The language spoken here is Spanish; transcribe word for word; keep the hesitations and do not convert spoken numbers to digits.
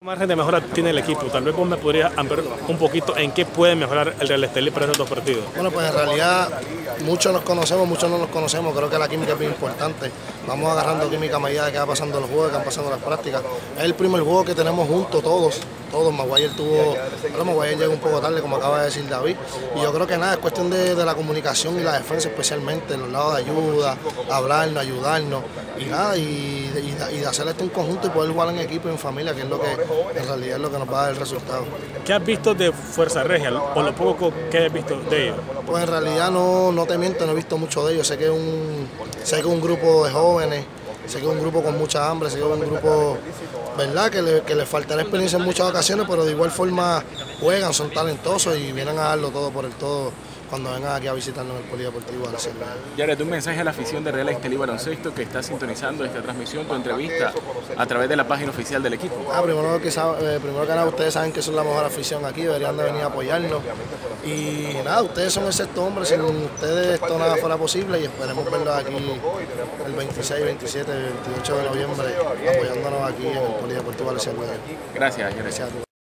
Margen de mejora tiene el equipo? Tal vez vos me podrías ampliar un poquito en qué puede mejorar el Real Estelí para estos dos partidos. Bueno, pues en realidad muchos nos conocemos, muchos no nos conocemos. Creo que la química es bien importante. Vamos agarrando química a medida que va pasando los juegos, que van pasando las prácticas. Es el primer juego que tenemos juntos todos. Todos. Maguire tuvo, pero Maguire llegó un poco tarde, como acaba de decir David. Y yo creo que nada, es cuestión de, de la comunicación y la defensa, especialmente los lados de ayuda, hablarnos, ayudarnos. Y nada, y, y, y de hacer esto en conjunto y poder jugar en equipo y en familia, que es lo que en realidad es lo que nos va a dar el resultado. ¿Qué has visto de Fuerza Regia o lo poco que has visto de ellos? Pues en realidad no, no te miento, no he visto mucho de ellos. Sé que es un, sé que es un grupo de jóvenes, sé que es un grupo con mucha hambre, sé que es un grupo, ¿verdad?, que le, que le faltará experiencia en muchas ocasiones, pero de igual forma juegan, son talentosos y vienen a darlo todo por el todo cuando vengan aquí a visitarnos en el Polideportivo de la Selva. Yaret, un mensaje a la afición de Real Estelí Baloncesto que está sintonizando esta transmisión, tu entrevista a través de la página oficial del equipo. Ah, primero, que, eh, primero que nada, ustedes saben que son la mejor afición aquí, deberían de venir a apoyarnos. Y nada, ustedes son el sexto hombre, sin ustedes esto nada fuera posible y esperemos verlos aquí el veintiséis, veintisiete, veintiocho de noviembre apoyándonos aquí en el Polideportivo de la Selva. Gracias, Yaret. Gracias a todos.